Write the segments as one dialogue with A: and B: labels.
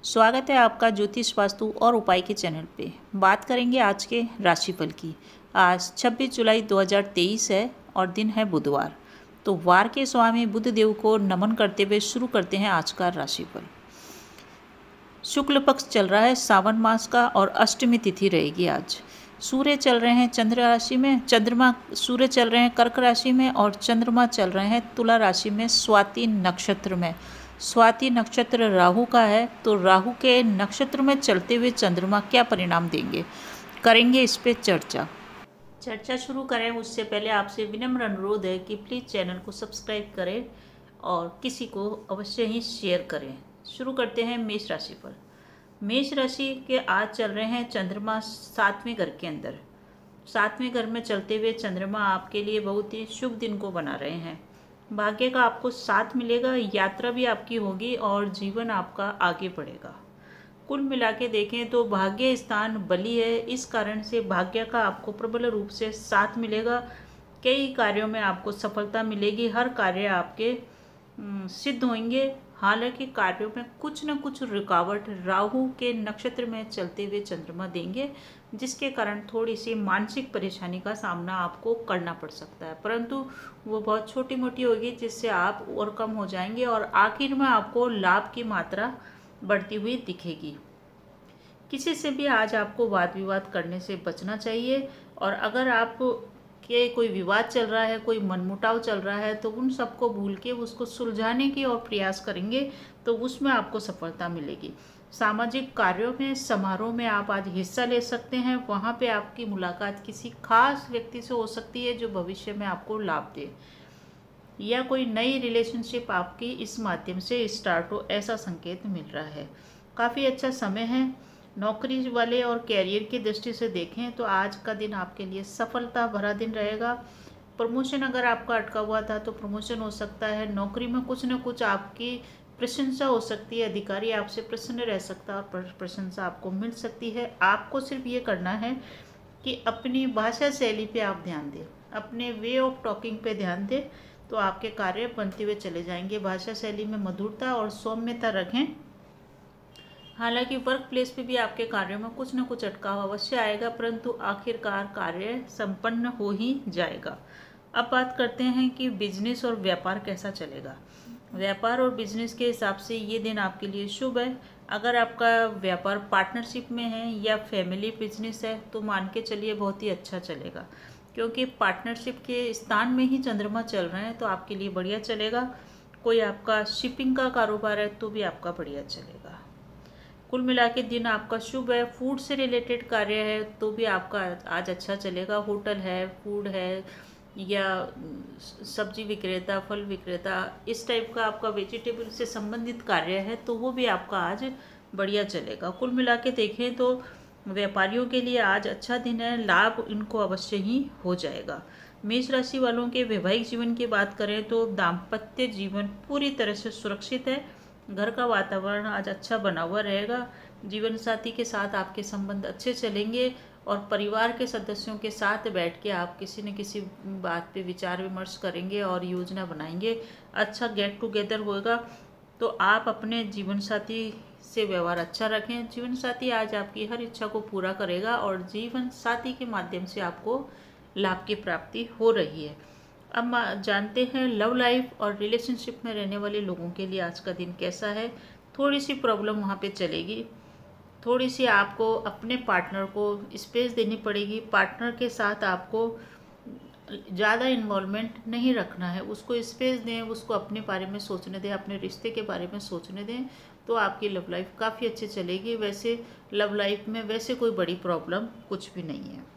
A: स्वागत है आपका ज्योतिष वास्तु और उपाय के चैनल पे। बात करेंगे आज के राशिफल की। आज 26 जुलाई 2023 है और दिन है बुधवार। तो वार के स्वामी बुध देव को नमन करते हुए शुरू करते हैं आज का राशिफल। शुक्ल पक्ष चल रहा है सावन मास का और अष्टमी तिथि रहेगी आज। सूर्य चल रहे हैं चंद्र राशि में, सूर्य चल रहे हैं कर्क राशि में और चंद्रमा चल रहे हैं तुला राशि में स्वाति नक्षत्र में। स्वाति नक्षत्र राहु का है, तो राहु के नक्षत्र में चलते हुए चंद्रमा क्या परिणाम देंगे, करेंगे इस पे चर्चा शुरू करें उससे पहले आपसे विनम्र अनुरोध है कि प्लीज़ चैनल को सब्सक्राइब करें और किसी को अवश्य ही शेयर करें। शुरू करते हैं मेष राशि पर। मेष राशि के आज चल रहे हैं चंद्रमा 7वें घर के अंदर। 7वें घर में चलते हुए चंद्रमा आपके लिए बहुत ही शुभ दिन को बना रहे हैं। भाग्य का आपको साथ मिलेगा, यात्रा भी आपकी होगी और जीवन आपका आगे बढ़ेगा। कुल मिला के देखें तो भाग्य स्थान बली है, इस कारण से भाग्य का आपको प्रबल रूप से साथ मिलेगा। कई कार्यों में आपको सफलता मिलेगी, हर कार्य आपके सिद्ध होंगे। हालांकि कार्यों में कुछ न कुछ रुकावट राहु के नक्षत्र में चलते हुए चंद्रमा देंगे, जिसके कारण थोड़ी सी मानसिक परेशानी का सामना आपको करना पड़ सकता है, परंतु वो बहुत छोटी मोटी होगी जिससे आप ओवरकम हो जाएंगे और आखिर में आपको लाभ की मात्रा बढ़ती हुई दिखेगी। किसी से भी आज आपको वाद विवाद करने से बचना चाहिए और अगर आप कि कोई विवाद चल रहा है, कोई मनमुटाव चल रहा है, तो उन सबको भूल के उसको सुलझाने की और प्रयास करेंगे तो उसमें आपको सफलता मिलेगी। सामाजिक कार्यों में, समारोह में आप आज हिस्सा ले सकते हैं। वहाँ पे आपकी मुलाकात किसी खास व्यक्ति से हो सकती है जो भविष्य में आपको लाभ दे, या कोई नई रिलेशनशिप आपकी इस माध्यम से स्टार्ट हो, ऐसा संकेत मिल रहा है। काफ़ी अच्छा समय है। नौकरी वाले और कैरियर की दृष्टि से देखें तो आज का दिन आपके लिए सफलता भरा दिन रहेगा। प्रमोशन अगर आपका अटका हुआ था तो प्रमोशन हो सकता है। नौकरी में कुछ न कुछ आपकी प्रशंसा हो सकती है, अधिकारी आपसे प्रसन्न रह सकता है और प्रशंसा आपको मिल सकती है। आपको सिर्फ ये करना है कि अपनी भाषा शैली पे आप ध्यान दें, अपने वे ऑफ टॉकिंग पे ध्यान दें, तो आपके कार्य बनते हुए चले जाएंगे। भाषा शैली में मधुरता और सौम्यता रखें। हालांकि वर्क प्लेस पे भी आपके कार्यों में कुछ न कुछ अटकाव अवश्य आएगा, परंतु आखिरकार कार्य संपन्न हो ही जाएगा। अब बात करते हैं कि बिजनेस और व्यापार कैसा चलेगा। व्यापार और बिजनेस के हिसाब से ये दिन आपके लिए शुभ है। अगर आपका व्यापार पार्टनरशिप में है या फैमिली बिजनेस है तो मान के चलिए बहुत ही अच्छा चलेगा, क्योंकि पार्टनरशिप के स्थान में ही चंद्रमा चल रहे हैं, तो आपके लिए बढ़िया चलेगा। कोई आपका शिपिंग का कारोबार है तो भी आपका बढ़िया चलेगा। कुल मिला के दिन आपका शुभ है। फूड से रिलेटेड कार्य है तो भी आपका आज अच्छा चलेगा। होटल है, फूड है या सब्जी विक्रेता, फल विक्रेता, इस टाइप का आपका वेजिटेबल से संबंधित कार्य है तो वो भी आपका आज बढ़िया चलेगा। कुल मिला के देखें तो व्यापारियों के लिए आज अच्छा दिन है, लाभ इनको अवश्य ही हो जाएगा। मेष राशि वालों के वैवाहिक जीवन की बात करें तो दाम्पत्य जीवन पूरी तरह से सुरक्षित है। घर का वातावरण आज अच्छा बना हुआ रहेगा। जीवन साथी के साथ आपके संबंध अच्छे चलेंगे और परिवार के सदस्यों के साथ बैठ के आप किसी न किसी बात पे विचार विमर्श करेंगे और योजना बनाएंगे। अच्छा गेट टुगेदर होगा, तो आप अपने जीवन साथी से व्यवहार अच्छा रखें। जीवन साथी आज आपकी हर इच्छा को पूरा करेगा और जीवन साथी के माध्यम से आपको लाभ की प्राप्ति हो रही है। अब जानते हैं लव लाइफ और रिलेशनशिप में रहने वाले लोगों के लिए आज का दिन कैसा है। थोड़ी सी प्रॉब्लम वहाँ पे चलेगी, थोड़ी सी आपको अपने पार्टनर को स्पेस देनी पड़ेगी। पार्टनर के साथ आपको ज़्यादा इन्वॉल्वमेंट नहीं रखना है, उसको स्पेस दें, उसको अपने बारे में सोचने दें, अपने रिश्ते के बारे में सोचने दें, तो आपकी लव लाइफ काफ़ी अच्छी चलेगी। वैसे लव लाइफ में वैसे कोई बड़ी प्रॉब्लम कुछ भी नहीं है।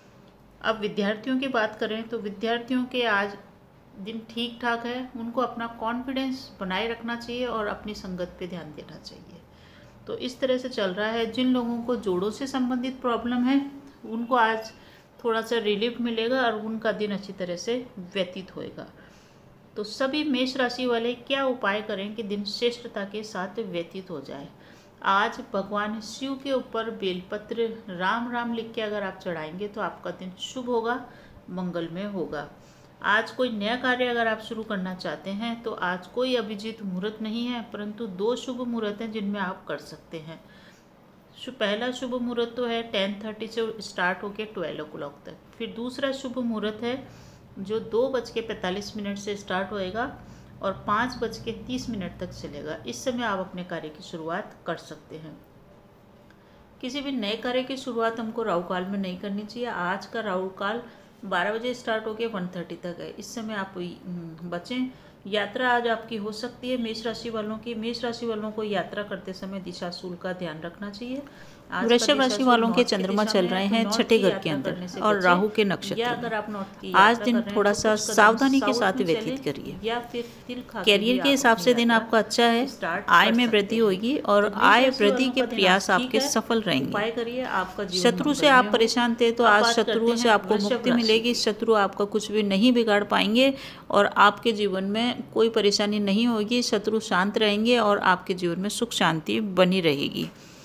A: अब विद्यार्थियों की बात करें तो विद्यार्थियों के आज दिन ठीक ठाक है। उनको अपना कॉन्फिडेंस बनाए रखना चाहिए और अपनी संगत पे ध्यान देना चाहिए। तो इस तरह से चल रहा है। जिन लोगों को जोड़ों से संबंधित प्रॉब्लम है उनको आज थोड़ा सा रिलीफ मिलेगा और उनका दिन अच्छी तरह से व्यतीत होएगा। तो सभी मेष राशि वाले क्या उपाय करें कि दिन श्रेष्ठता के साथ व्यतीत हो जाए। आज भगवान शिव के ऊपर बेलपत्र राम राम लिख के अगर आप चढ़ाएंगे तो आपका दिन शुभ होगा, मंगलमय होगा। आज कोई नया कार्य अगर आप शुरू करना चाहते हैं तो आज कोई अभिजीत मुहूर्त नहीं है, परंतु 2 शुभ मुहूर्त हैं जिनमें आप कर सकते हैं। पहला शुभ मुहूर्त तो है 10:30 से स्टार्ट होकर 12 o'clock तक। फिर दूसरा शुभ मुहूर्त है जो 2:45 से स्टार्ट होएगा और 5:30 तक चलेगा। इस समय आप अपने कार्य की शुरुआत कर सकते हैं। किसी भी नए कार्य की शुरुआत हमको राहु काल में नहीं करनी चाहिए। आज का राहु काल 12 बजे स्टार्ट होकर 1:30 तक है। इस समय आप बचें। यात्रा आज आपकी हो सकती है मेष राशि वालों की। मेष राशि वालों को यात्रा करते समय दिशाशूल का ध्यान रखना चाहिए।
B: वृषभ राशि वालों के चंद्रमा चल रहे हैं छठे घर के अंदर और राहु के नक्षत्र
A: अगर आप नॉर्थ की
B: आज दिन थोड़ा सा सावधानी के साथ व्यतीत करिए।
A: या फिर तिल खा
B: कैरियर के हिसाब से दिन आपका अच्छा है। आय में वृद्धि होगी और आय वृद्धि के प्रयास आपके सफल रहेंगे।
A: करिए। आपका
B: शत्रु से आप परेशान थे तो आज शत्रुओं से आपको मुक्ति मिलेगी। शत्रु आपका कुछ भी नहीं बिगाड़ पाएंगे और आपके जीवन में कोई परेशानी नहीं होगी। शत्रु शांत रहेंगे और आपके जीवन में सुख शांति बनी रहेगी।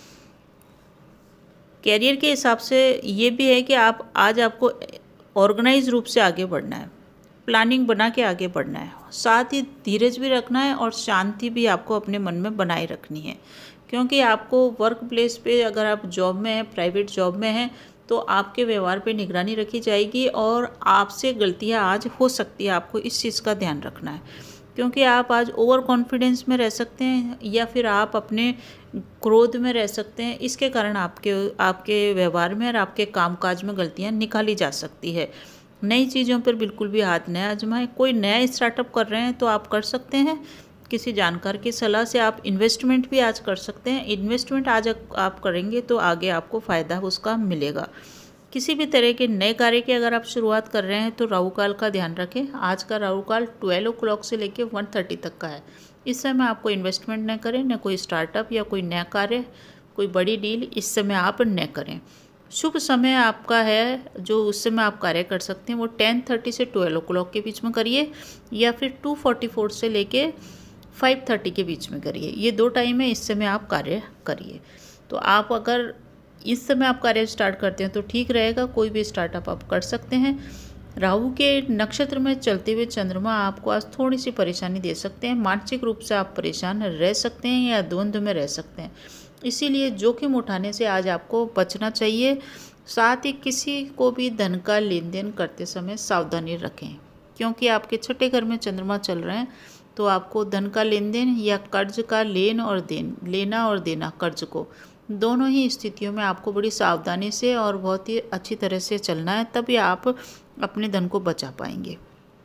B: कैरियर के हिसाब से ये भी है कि आज आपको ऑर्गेनाइज रूप से आगे बढ़ना है, प्लानिंग बना के आगे बढ़ना है, साथ ही धीरज भी रखना है और शांति भी आपको अपने मन में बनाए रखनी है। क्योंकि आपको वर्क प्लेस पे अगर आप जॉब में हैं, प्राइवेट जॉब में हैं, तो आपके व्यवहार पे निगरानी रखी जाएगी और आपसे गलतियां आज हो सकती है। आपको इस चीज़ का ध्यान रखना है क्योंकि आप आज ओवर कॉन्फिडेंस में रह सकते हैं या फिर आप अपने क्रोध में रह सकते हैं। इसके कारण आपके व्यवहार में और आपके कामकाज में गलतियां निकाली जा सकती है। नई चीज़ों पर बिल्कुल भी हाथ न आजमाएं। कोई नया स्टार्टअप कर रहे हैं तो आप कर सकते हैं। किसी जानकार की सलाह से आप इन्वेस्टमेंट भी आज कर सकते हैं। इन्वेस्टमेंट आज आप करेंगे तो आगे आपको फ़ायदा उसका मिलेगा। किसी भी तरह के नए कार्य की अगर आप शुरुआत कर रहे हैं तो राहु काल का ध्यान रखें। आज का राहु काल 12 o'clock से लेकर 1:30 तक का है। इस समय आपको इन्वेस्टमेंट न करें, न कोई स्टार्टअप या कोई नया कार्य, कोई बड़ी डील इस समय आप न करें। शुभ समय आपका है जो उस समय आप कार्य कर सकते हैं वो 10:30 से 12 o'clock के बीच में करिए या फिर 2:44 से लेके 5:30 के बीच में करिए। ये 2 टाइम है, इस समय आप कार्य करिए। तो आप अगर इस समय आप कार्य स्टार्ट करते हैं तो ठीक रहेगा। कोई भी स्टार्टअप आप कर सकते हैं। राहु के नक्षत्र में चलते हुए चंद्रमा आपको आज थोड़ी सी परेशानी दे सकते हैं। मानसिक रूप से आप परेशान रह सकते हैं या द्वंद्व में रह सकते हैं। इसीलिए जोखिम उठाने से आज आपको बचना चाहिए। साथ ही किसी को भी धन का लेन देन करते समय सावधानी रखें क्योंकि आपके छठे घर में चंद्रमा चल रहे हैं तो आपको धन का लेन देन या कर्ज का लेना और देना कर्ज को दोनों ही स्थितियों में आपको बड़ी सावधानी से और बहुत ही अच्छी तरह से चलना है, तभी आप अपने धन को बचा पाएंगे।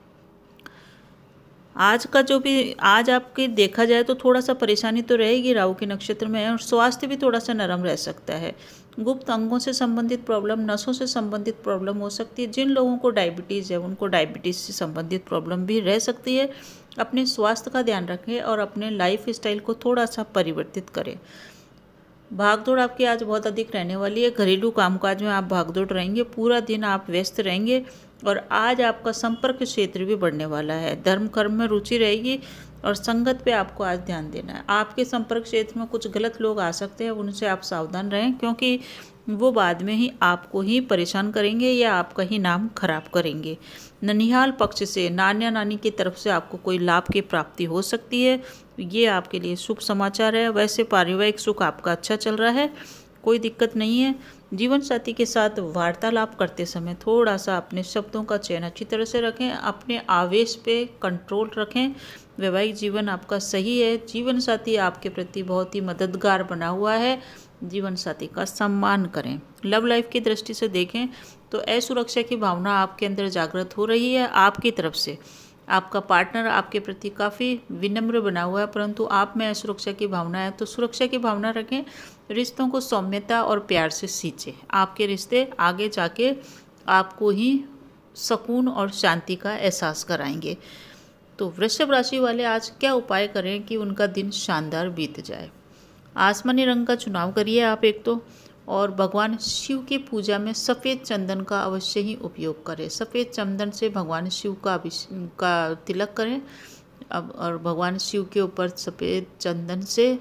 B: आज आपके देखा जाए तो थोड़ा सा परेशानी तो रहेगी, राहु के नक्षत्र में है और स्वास्थ्य भी थोड़ा सा नरम रह सकता है। गुप्त अंगों से संबंधित प्रॉब्लम, नसों से संबंधित प्रॉब्लम हो सकती है। जिन लोगों को डायबिटीज़ है उनको डायबिटीज़ से संबंधित प्रॉब्लम भी रह सकती है। अपने स्वास्थ्य का ध्यान रखें और अपने लाइफ स्टाइल को थोड़ा सा परिवर्तित करें। भागदौड़ आपकी आज बहुत अधिक रहने वाली है। घरेलू कामकाज में आप भागदौड़ रहेंगे, पूरा दिन आप व्यस्त रहेंगे और आज आपका संपर्क क्षेत्र भी बढ़ने वाला है। धर्म कर्म में रुचि रहेगी और संगत पे आपको आज ध्यान देना है। आपके संपर्क क्षेत्र में कुछ गलत लोग आ सकते हैं, उनसे आप सावधान रहें क्योंकि वो बाद में ही आपको ही परेशान करेंगे या आपका ही नाम खराब करेंगे। ननिहाल पक्ष से नाना नानी की तरफ से आपको कोई लाभ की प्राप्ति हो सकती है, ये आपके लिए शुभ समाचार है। वैसे पारिवारिक सुख आपका अच्छा चल रहा है, कोई दिक्कत नहीं है। जीवन साथी के साथ वार्तालाप करते समय थोड़ा सा अपने शब्दों का चयन अच्छी तरह से रखें, अपने आवेश पे कंट्रोल रखें। वैवाहिक जीवन आपका सही है। जीवन साथी आपके प्रति बहुत ही मददगार बना हुआ है। जीवन साथी का सम्मान करें। लव लाइफ की दृष्टि से देखें तो असुरक्षा की भावना आपके अंदर जागृत हो रही है। आपकी तरफ से आपका पार्टनर आपके प्रति काफ़ी विनम्र बना हुआ है, परंतु आप में असुरक्षा की भावना है तो सुरक्षा की भावना रखें। रिश्तों को सौम्यता और प्यार से सींचें। आपके रिश्ते आगे जाके आपको ही सुकून और शांति का एहसास कराएंगे। तो वृषभ राशि वाले आज क्या उपाय करें कि उनका दिन शानदार बीत जाए। आसमानी रंग का चुनाव करिए आप एक तो, और भगवान शिव की पूजा में सफ़ेद चंदन का अवश्य ही उपयोग करें। सफ़ेद चंदन से भगवान शिव का तिलक करें अब, और भगवान शिव के ऊपर सफ़ेद चंदन से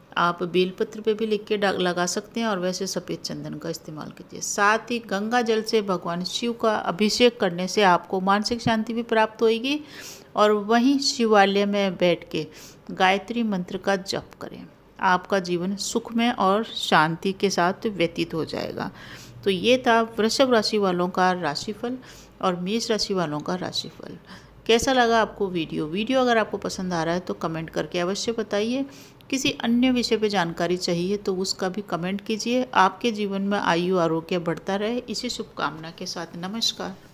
B: आप बेलपत्र पे भी लिख के लगा सकते हैं और वैसे सफ़ेद चंदन का इस्तेमाल कीजिए। साथ ही गंगा जल से भगवान शिव का अभिषेक करने से आपको मानसिक शांति भी प्राप्त होगी और वहीं शिवालय में बैठ के गायत्री मंत्र का जप करें। आपका जीवन सुखमय और शांति के साथ व्यतीत हो जाएगा। तो ये था वृषभ राशि वालों का राशिफल और मेष राशि वालों का राशिफल। कैसा लगा आपको वीडियो अगर आपको पसंद आ रहा है तो कमेंट करके अवश्य बताइए। किसी अन्य विषय पे जानकारी चाहिए तो उसका भी कमेंट कीजिए। आपके जीवन में आयु आरोग्य बढ़ता रहे, इसी शुभकामना के साथ नमस्कार।